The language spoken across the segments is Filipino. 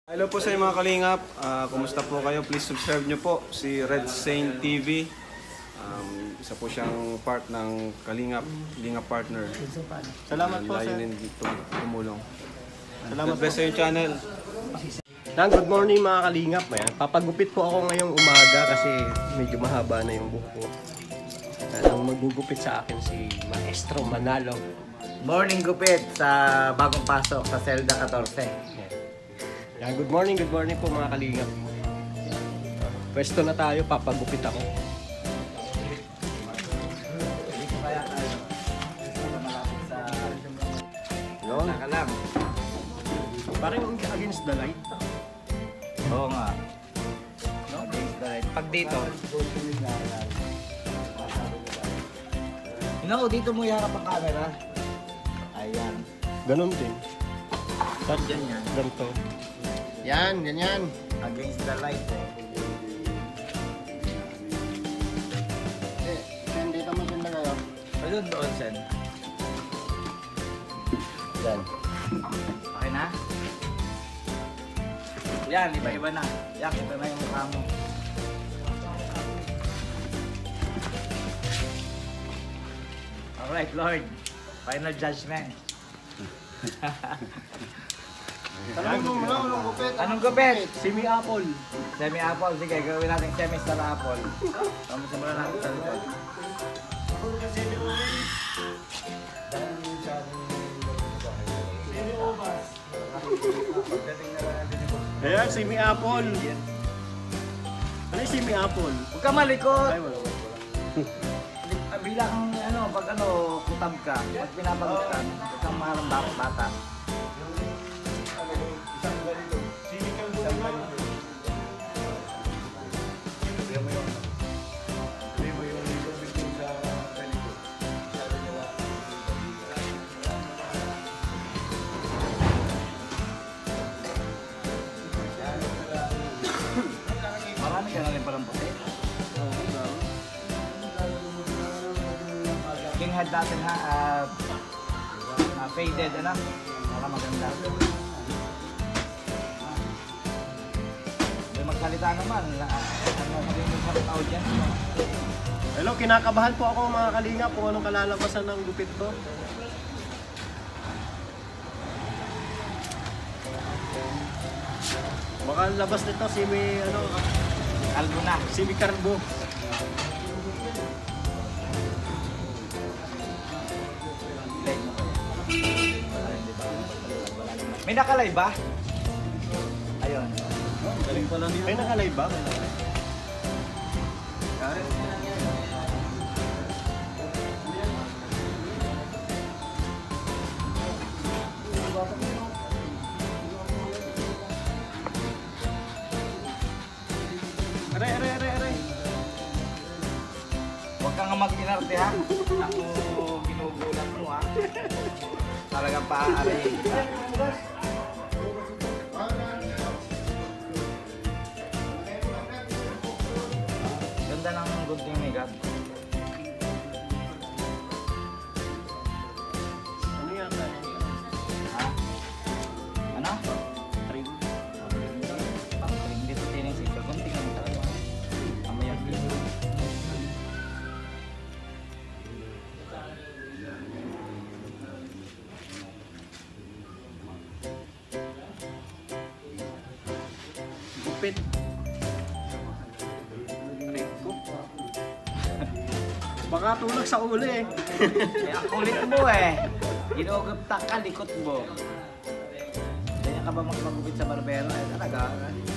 Hello po sa inyo mga kalingap. Kumusta po kayo? Please subscribe nyo po si Red Saint TV. Isa po siyang part ng Kalingap Partner. Salamat po sir. Layunin dito tumulong. Salamat God bless sa yung channel. Good morning mga kalingap. Ayan. Papagupit po ako ngayong umaga kasi medyo mahaba na yung buhok ko. Ang magugupit sa akin si Maestro Manalo. Morning gupit sa bagong pasok sa Zelda 14. Yan, good morning po mga kalingap. Pwesto na tayo, papagupit ako. Yun. Naka lang. Parang against the light. Oo nga. No? Against the light. Pag dito. No, dito mo iharap ang camera. Ayan. Ganon din. Yan yan. Ganito. Yan, ganyan. Against the light eh. Sen, dito mo din na kayo. Ayun doon, Sen. Yan. Okay na? Yan, iba-iba na. Yan, iba na yung mukha mo. Alright, Lord. Final judgment. Anong gupit? Anong gupit? Semi-apple. Semi-apple. Sige, gawin natin semi-star apple. Simulan natin sa likod. Ayan, semi-apple. Ano yung semi-apple? Huwag ka malikot. Ay, wala. Bilang pag kutab ka, pag pinapagutan, huwag kang marang bata. Marami ka na rin palang puti. King head natin ha, faded para maganda. Magsalita naman, magiging sa audience mo. Hello, kinakabahan po ako mga kalingap kung anong kalalabasan ng gupit ko. Baka labas nito Kalbo na. semi-carbo. May nakalay ba? Ayun. Galing pa lang dito. May nakalay ba? Aray. Huwag kang mag-inarte ha. Ako ginugulat mo ha. Talagang paaaray. Ganda ng gunting makeup. Ano yata? Ha? Ano? Trim. Pang-trim dito tining sito. Gunting lang talaga. Mamaya dito. Gupit. Baka tulog sa uli eh. Eh, ang kulit mo eh. Ginugupta ka, likot mo. Ganyan ka ba magpagupit sa barbero? Eh, talaga.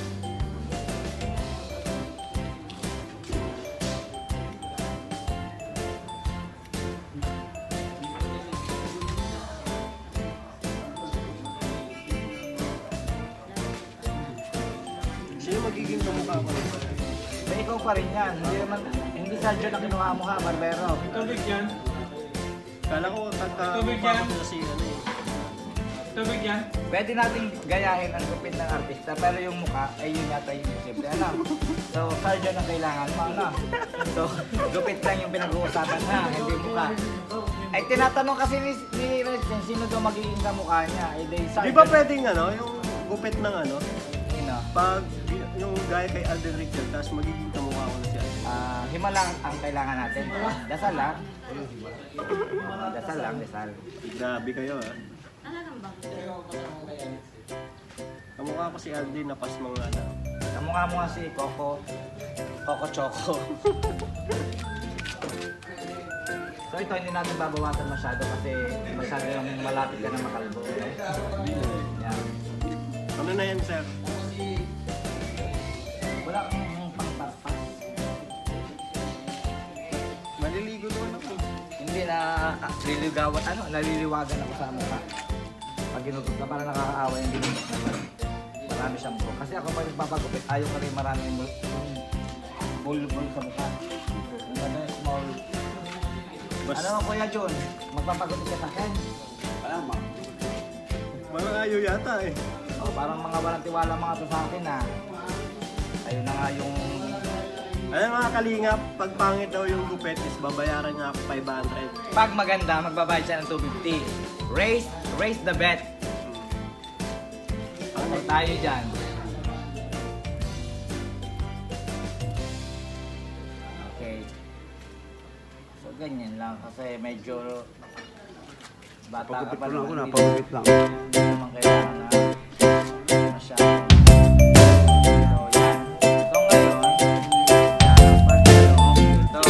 Sino magiging kamukha ko? Eh, ikaw pa rin yan. Hindi Sergio na kinuha mo ha, barbero. Tubig yan. Kala ko Tubig yan. ko si ano eh. Tubig yan. Pwede nating gayahin ang gupit ng artista, pero yung mukha, ay yun yata yung simple. So, Sergio na kailangan mo, So, gupit lang yung pinag-uusapan na, hindi mukha. Ay, tinatanong kasi ni Red, sino daw magiging kamukha niya? Eh, Di ba pwedeng yung gupit ng Sino? Pag yung gaya kay Alden Richard, tapos magiging kamukha ko na siya. Himala ang kailangan natin. Dasal lang. Dasal lang, dasal. Grabe kayo ha. Kamukha ko si Alden na pas mga ano. Kamukha mo nga si Coco Choco. So ito, hindi natin babawasan masyado kasi masyado yung malapit ka na makalbo. Yan. Ano na yan, sir? Wala kang pangtarpas. Maliligo doon ako. Hindi na liligawan, naliliwagan ako sa mukha. Pag ginugot ka, parang nakakaawa yung ginugot naman. Marami siyang buhok. Kasi ako pag nagpapagupit, ayaw ka rin maraming bulbul sa mukha. Ano, small. Ano mo Kuya John? Magpapagupit ka sa akin? Walang ayaw yata eh. Parang mga walang tiwala mga to sa akin ha. Ayun na nga yung... Ano mga kalingap, pag pangit daw yung gupit is babayaran niya ako 500. Pag maganda, magbabayad siya ng 250. Raise the bet. Okay, tayo dyan. Okay. So, ganyan lang. Kasi medyo... Bata ka pa naman. napagupit lang. Hindi naman kailangan na masyado. So, yan. So, ngayon, pag ito.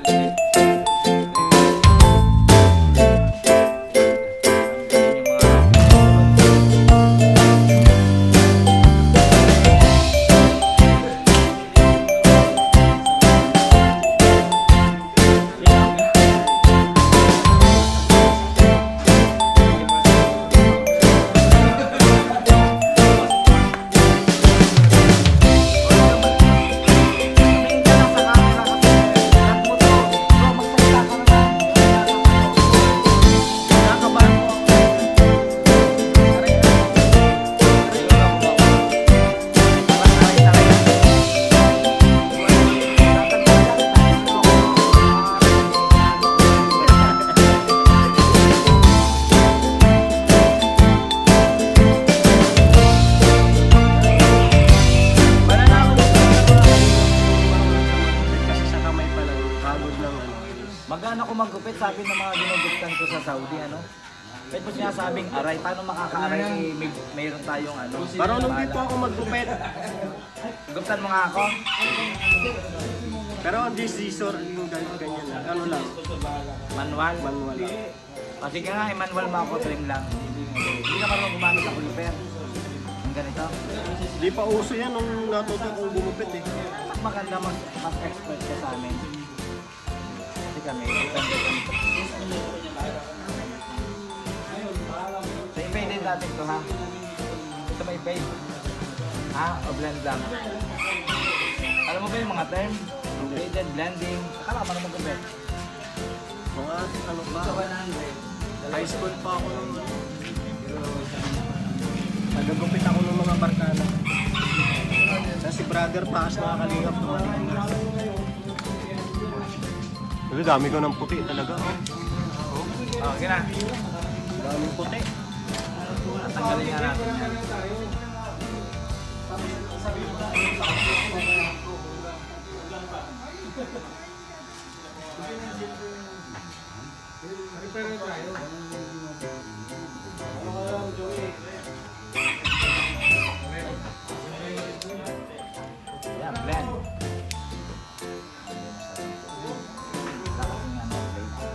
Magana ko maggupit, sabi ng mga ginugupitan ko sa Saudi, ano? Kahit mo sinasabing aray, paano makaka-aray? Mayroon tayong ano. Parang nung dito ako maggupit. Gupitan mo nga ako? Pero ang scissor, yung ganyan lang. Ano lang? Manual? Manual lang. O sige nga, manual mo ako, trim lang. Hindi ka marunong gumamit ako clipper. Ang ganito. Di pa uso yan nung natuto kong gumupit eh. Mas maganda, mas expert ka sa amin. Kasi kami, depende kami. So, i-pay din natin ito ha. Ito may pay. Ha? O blend lang. Alam mo ba yung mga term? Faded, blending. Akala ka naman gupit. Mga ano pa? High school pa ako nung nagagupit ako ng mga barkada. Si brother Paas mga kalingap dumating na. Pero dami ko ng puti talaga. O, sige na. Daming puti. Tanggalin nga natin yan. Yan, blend. Lakasin nga ng blade.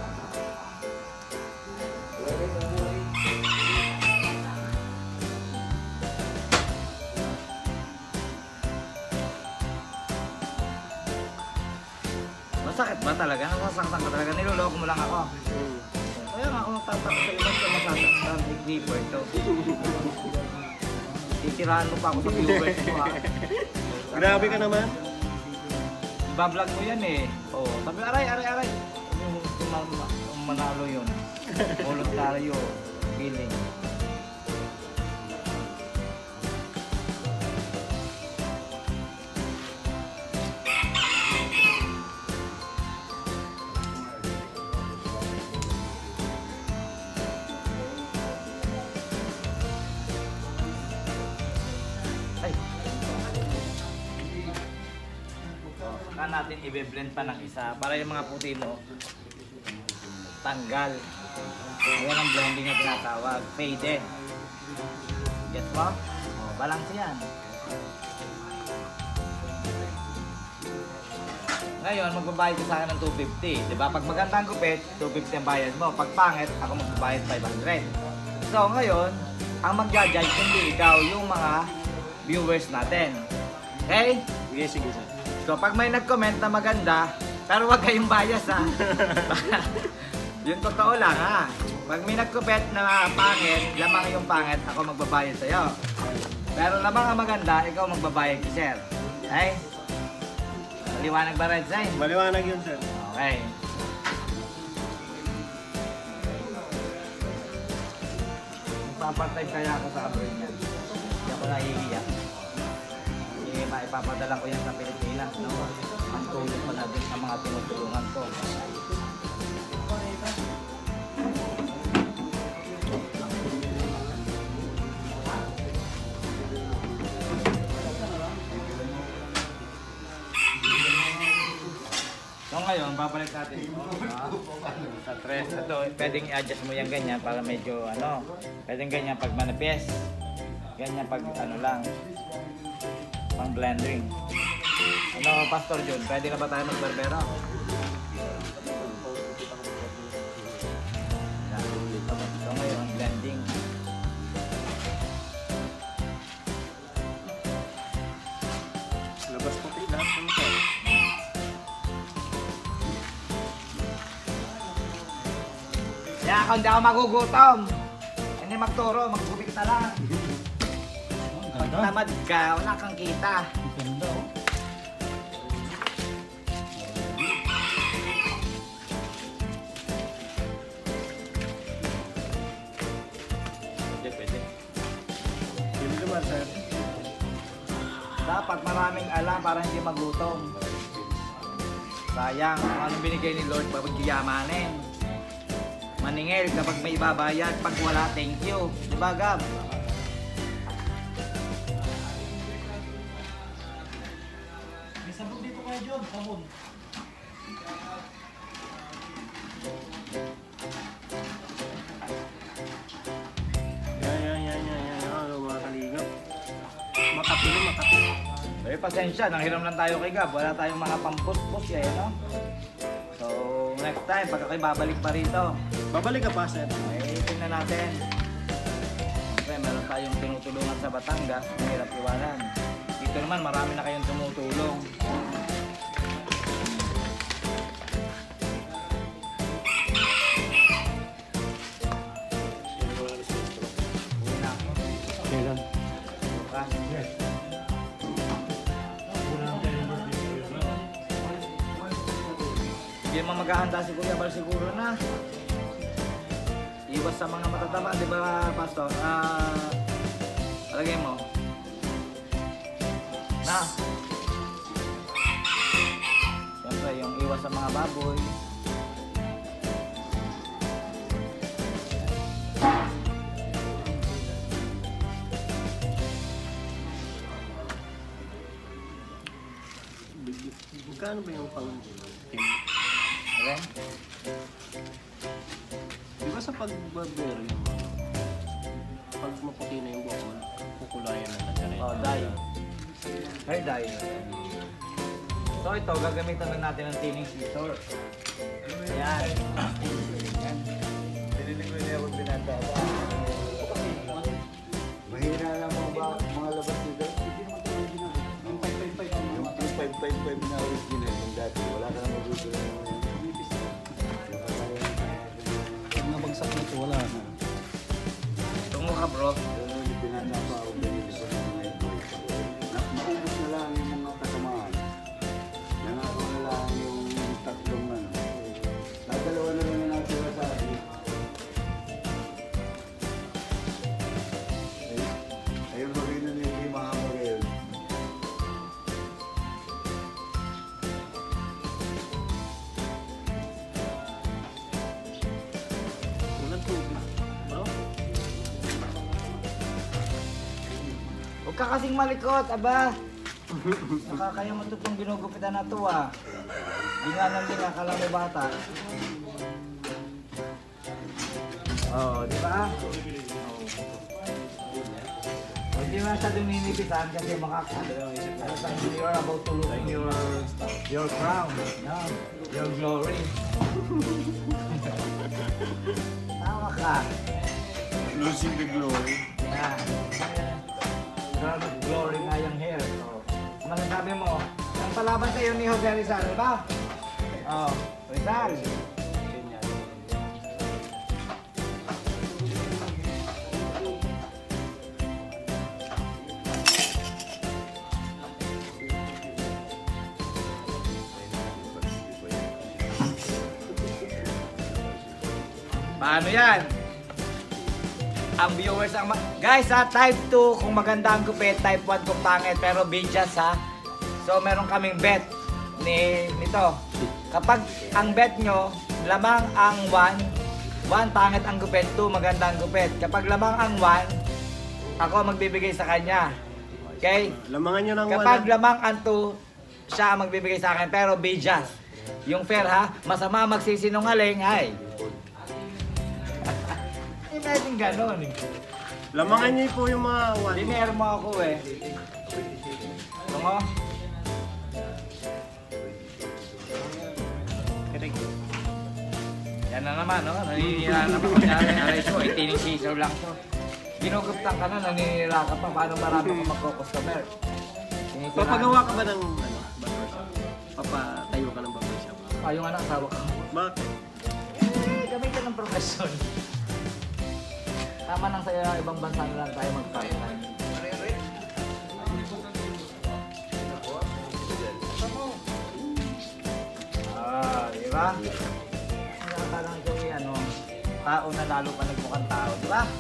Masakit ba talaga? Nasasaktan ka talaga? Niloloko mo lang ako. Kaya nga ako nagtatapos sa iba ko masasaktan. Nag-nipper ito. Titirahan mo pa ako sa viewers mo ha. Grabe ka naman. Ibablog mo yan eh. Oo. Sabi, aray. Manalo yun. Voluntaryo. Feeling. Ay, natin i-blend pa ng isa para yung mga puti mo tanggal. Ayan ang blending na tinatawag. Faded. Get mo? Oh, balance yan. Ngayon, magbabayad ka sa akin ng 250. Diba? Pag magandang gupit, 250 ang bayad mo. Pag pangit, ako magbabayad 500. So, ngayon, ang magja-judge hindi ikaw, yung mga viewers natin. Okay? Sige, sige, sir. So, pag may nag-comment na maganda, pero wag kayong bias ha. Yung totoo lang ha. Pag may nag-comment na pangit, lamang yung pangit, ako magbabayad sa'yo. Pero lamang ang maganda, ikaw magbabayad ki sir. Okay? Maliwanag ba Red Sign? Maliwanag yun, sir. Okay. Magpapart-time kaya ako sa abroad niyan. Hindi ako nahihiya. Maipapadala ko yan sa Pilipinas. No? Ang tulong ko na din sa mga tinutulungan ko. So ngayon, babalik natin sa tres. Ito, pwedeng i-adjust mo yan ganyan para medyo ano, pwedeng ganyan pag manipis. Ganyan pag ano lang, pang blending. Ano, Pastor John, pwede na ba tayo magbarbero? So ngayon, blending. Labas puti lahat ng sir. Kaya kung hindi ako magugutom, hindi magturo, maggupit na lang. Pag tamad ka, wala kang kita. Ganda oh. Hindi, pwede. Hindi naman, sir. Dapat maraming alam para hindi magutom. Sayang, kung anong binigay ni Lord, papagyamanin. Maningil kapag may ibabayad, pag wala, thank you. Diba, Gab? May sabon dito kayo, John. Sabon. Yan. Ano, mga kalingap. Makapilo, makapilo. Eh, pasensya, nanghiram lang tayo kay Gab. Wala tayong mga pampus-pus eh, no? So, next time, pag ako'y babalik pa rito, Babalik ka pa, sir. eh, tingnan natin. Siyempre, meron tayong tinutulungan sa Batangas, mahirap iwanan. Dito naman, marami na kayong tumutulong. Uwi na ako. Kailan? Bukas. Hindi naman maghahanda si Kuya Bal siguro na. Iwas sa mga matatama, di ba, Pastor? Palagay mo. Na. Siyempre, yung iwas sa mga baboy. Magkano ba yung pang-team? Okay? Di ba sa pag-barbero yung pag maputi na yung buhok mo, kukulayan na natin. Oh, dye. Hair dye. So ito, gagamitan lang natin ng thinning scissor. Yan. Yan. Pinilig ko niya kung binataba. Mahina lang mga labas dito. Yung 555 na original yung dati. Wala ka na magugulo naman yan. Pag nabagsak na ito, wala na. Tungo ka bro. Pero yung pinatapa o binili ko ng mga ito. Naubos na lang yung mga kasamaan. Nangako na lang yung tatlong ano. Dalawa na lang yung natira sa akin. Ayun ba rin na hindi mahamagay. Walang tubig. Bro? Huwag ka kasing malikot, aba. Nakakaya mo itong ginugupitan na ito ah. Di nga lang din, akala mo bata. Oo, di ba? Hindi mo masyadong ninipitan kasi you're about to lose your crown, no? Your glory. Tawa ka. Losing the glory. Yeah. Glory nga yung hair. So, masasabi mo, ang palaban sa iyo ni Jose Rizal, di ba? Oh, Rizal. Paano yan? Ang viewers ang guys ha, type 2 kung maganda ang gupit, type 1 kung pangit, pero bidyas ha. So meron kaming bet nito. Kapag ang bet nyo, lamang ang 1 pangit ang gupit, 2 maganda ang gupit. Kapag lamang ang 1, ako magbibigay sa kanya. Okay? Lamangan nyo ng Kapag lamang ang 2, siya ang magbibigay sa akin, pero bidyas. Yung fair ha, masama magsisinungaling, ay. Imagine gano'n eh. Lamangan nyo po yung mga Dinero mo ako eh. Tungo? Yan na naman, no? Naninira na pa kami aray ko. Itining sisaw lang to. Ginuguptan ka na, naninira ka pa. Paano marami ka magko-customer? Papagawa ka ba ng barbershop? Papatayo ka ng barbershop? Yung anak, asawa ka. Bakit? Gamitan ng profesyon. Tama nang sa ibang bansa na lang tayo mag-part-time. Di ba? Parang ito yung tao na lalo pa nagmukhang tao, di ba?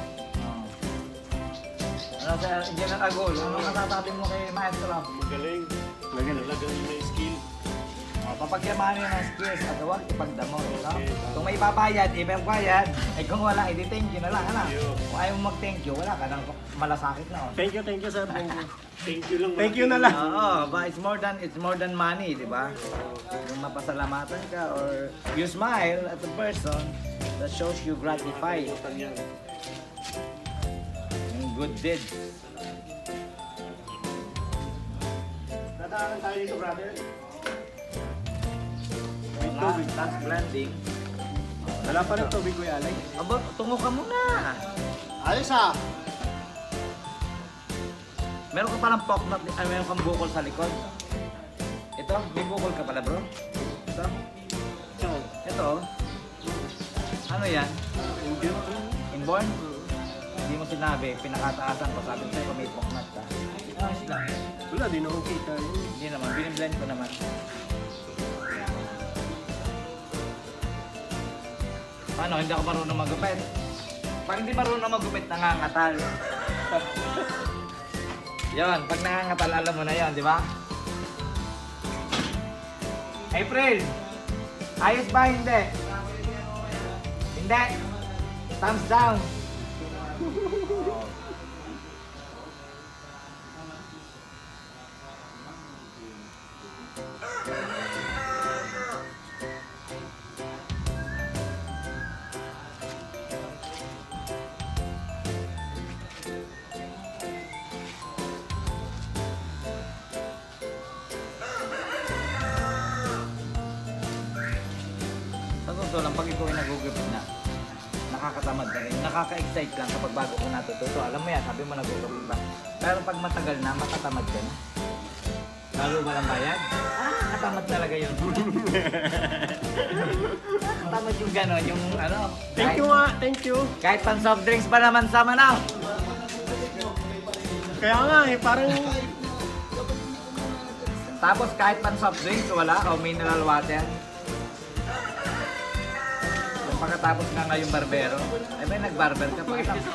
Ano sa Engineer Agol, ano masasabi mo kay Maestro? Magaling. Talagang may skill. Papagyamanin ng skills at huwag ipagdamo. No? Kung may ipabayad, bayad. Ay kung wala, thank you na lang. Ano? Kung ayaw mo mag-thank you, wala ka nang malasakit na. Oh. Thank you sir. Thank you. Thank you lang. Thank you na lang. Oo, but it's more than money, di ba? Yung mapasalamatan ka or you smile at the person, that shows you gratify. Yung good deeds. Dadaanan tayo dito, brother. Task blending. Wala pa rin tubig, Kuya Alay. Aba, tungo ka muna. Ayos ah! Meron ka palang poknot, meron kang bukol sa likod. Ito, may bukol ka pala bro. Ito. Ito. Ano yan? Inborn? Hindi mo sinabi, pinakataasan ko. Sabi ko may poknot ka. Wala, di na akong kita. Hindi naman, biniblend ko naman. Paano? Hindi ako marunong magupit. Pag hindi marunong magupit, nangangatal. Yon, pag nangangatal, alam mo na yon, di ba? April! Ayos ba? Hindi? Hindi? Thumbs down! Totoo lang, pag ikaw ay nagugupit na, nakakatamad na rin, nakaka-excite lang kapag bago ko natututo. Alam mo yan, sabi mo nagugupit ba? Pero pag matagal na, matatamad ka na. Lalo walang bayad? Katamad talaga yun. Katamad yung gano'n, yung ano. Thank you nga, thank you. Kahit pan soft drinks pa naman sa Manaw. Kaya nga eh, parang... Tapos kahit pan soft drinks, wala, o mineral water. Pagkatapos nga yung barbero, ay may nag-barber ka pa.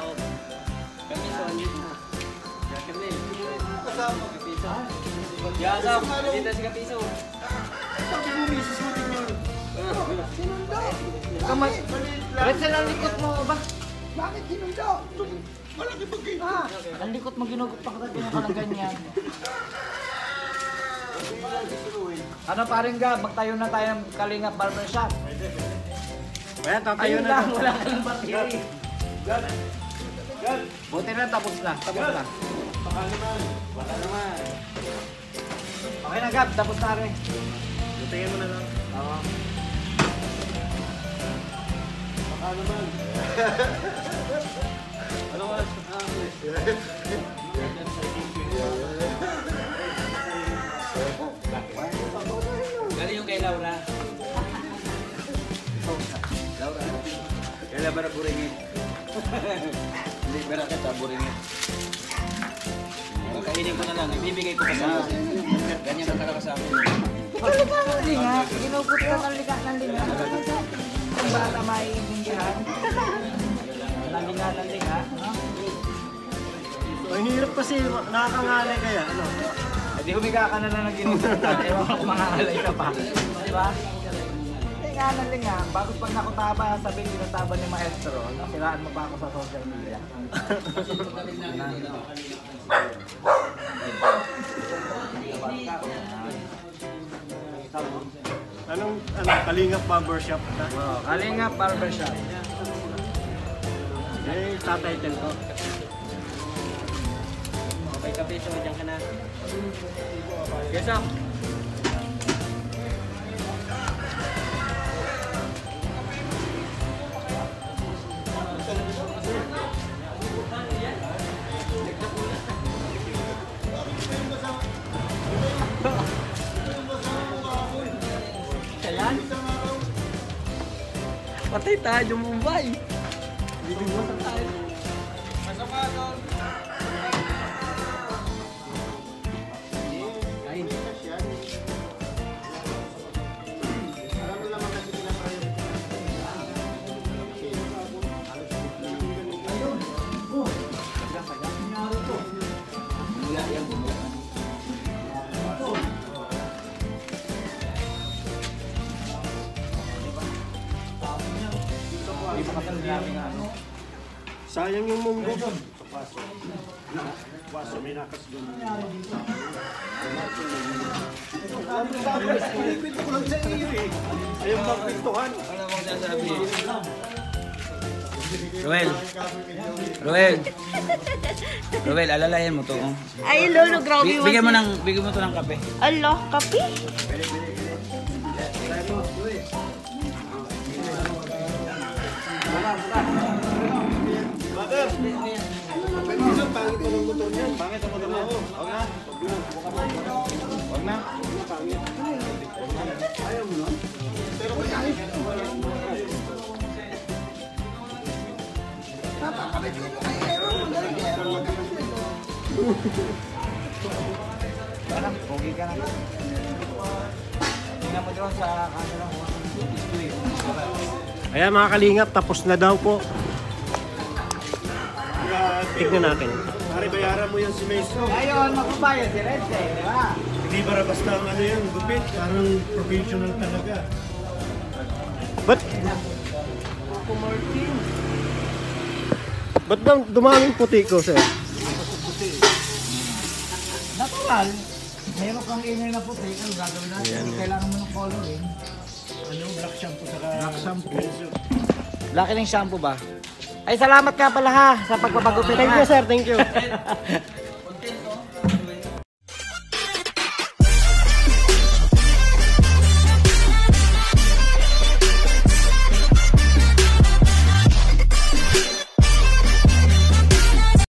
Rachel, ang likot mo ba? Bakit ginundo? Malaki bagay. Ang likot mo ginugot pa ka ng ganyan. Ano pa rin Gab, magtayo na tayo ng Kalingap Barbershop. Ayan, tatayo Ayun na lang, to. wala ka ng battery. Buti na, tapos na. Baka naman. Okay na Gab, tapos na rin. Tingin mo na lang. Oo. Baka naman. Ano oras? Galing yung kay Laura. Laura. Kailan ba na buringin? Hindi ba na kita buringin? Kainin ko na lang, ibibigay ko pa sa akin. Ganyan na talaga sa akin. Kalika ng linga, ginugod ka ng lika ng linga. Kung baka maiintindihan. Ng linga ng linga. Ang hirap kasi nakakangalay kaya. Ano? Hindi humiga ka na lang ng ginugod ka. Ewan ko kung mangangalay ka pa. Di ba? Linga ng linga. Bago pag nakutaba, sabihin tinataba ni Maestro, nasiraan mo pa ako sa social media. Anong Kalingap Barbershop na? Oh, Kalingap Barbershop. Eh, tatitle ko. Okay, kapiso, dyan ka na. Yes, sir. Ayan. Patay tayo Mumbai. Bibigwasan tayo. Ay. Sayang yung munggo. Ayaw magpintuhan. Ano bang sasabi? Roel, alalayan mo to. Oh. Ay, lolo, grabe. Bigyan mo to ng kape. Allah, kape? Mother! Minsan, pangit mo ng motor niyan. Pangit ang motor mo. Huwag na. Huwag na. Ayaw mo na. Pero Parang, pogi ka na. Tingnan mo doon sa camera. Ayan mga Kalingap, tapos na daw po. Tignan natin. pare, bayaran mo yan si Maestro. Ngayon, magbabayad si Red, di ba? Hindi para basta ang ano yan, gupit. Parang professional talaga. Ba't daw dumaming puti ko, sir? Natural. Meron kang ingay na puti, ano gagawin natin? Kailangan mo ng coloring. Ano, black shampoo saka... Black shampoo. Laki ng shampoo ba? Ay, salamat ka pala ha sa pagpapagupit. Thank you, sir. Thank you.